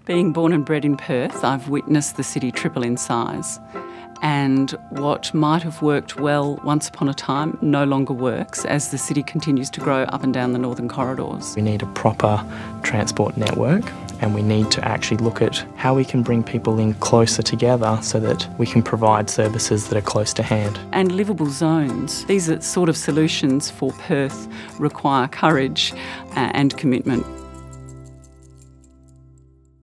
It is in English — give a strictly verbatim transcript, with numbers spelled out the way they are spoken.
Being born and bred in Perth, I've witnessed the city triple in size. And what might have worked well once upon a time no longer works as the city continues to grow up and down the northern corridors. We need a proper transport network, and we need to actually look at how we can bring people in closer together so that we can provide services that are close to hand. And livable zones. These are sort of solutions for Perth require courage and commitment.